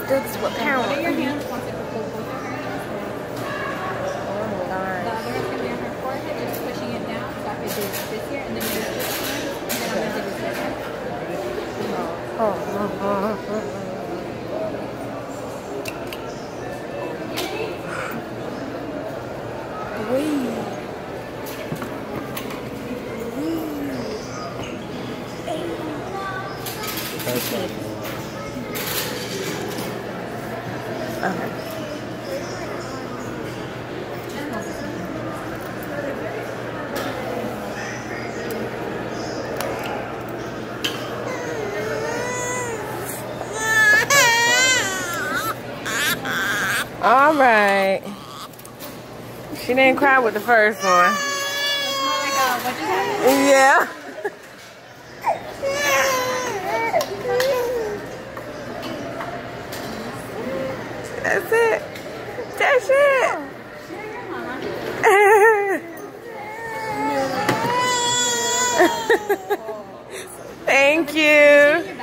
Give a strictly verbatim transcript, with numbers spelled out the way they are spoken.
That's what parents. One of your hands wants to pull both of her hands. Oh my The god. other one's gonna be on her forehead, just pushing it down. So I could do this here, and then you do this here, and then I'm gonna do this here. Oh, oh, oh, oh. Wee. Okay. All right. She didn't cry with the first one. Yeah. That's it. That's it. Thank you.